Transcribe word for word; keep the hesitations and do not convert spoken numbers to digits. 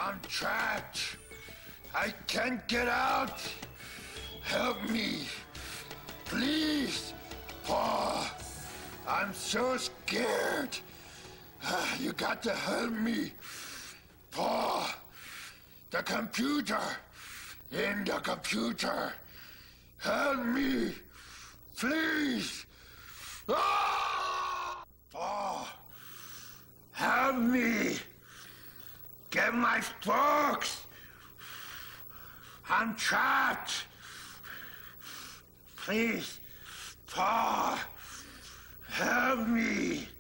I'm trapped. I can't get out. Help me. Please. Paul, I'm so scared. Uh, you got to help me. Paul, the computer. In the computer. Help me. Please. Ah! Paul, help me. Get my books. I'm trapped. Please, Paul, help me.